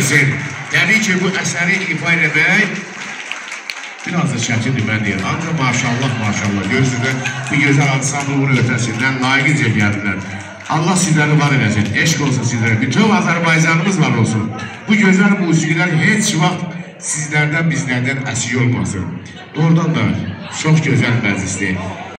versin. Təbii ki, bu əsəri ifa eləmək biraz da çətindir, mən deyirəm. Ancaq maşallah, görürsünüz, bu gözəl ansamblın ötəsindən layiqincə gəldilər. Allah sizləri var eləsin, eşq olsun sizlərə. Bütün Azərbaycanımız var olsun. Bu gözəl musiqilər heç vaxt sizlərdən, bizlərdən əsik olmasın. Doğrudan da çox gözəl məclisdir.